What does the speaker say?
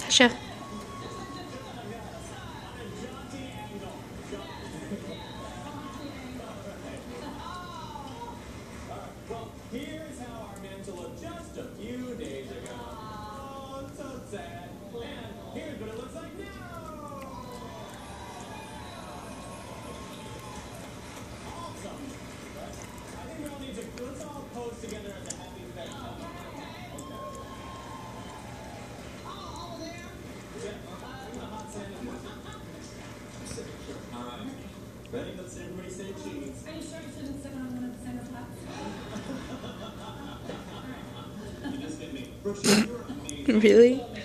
Natasha. Well, here's how our mantle looked just a few days ago. Oh, so sad. And here's what it looks like now. Awesome. I think we all need to, let's all pose together as a happy family. Okay. Oh, over there? Yeah, in the hot sand. All right. Ready? Let's everybody say cheese. Are you sure you shouldn't sit on one of the center flaps? You just hit me. Brooke, you're amazing. Really?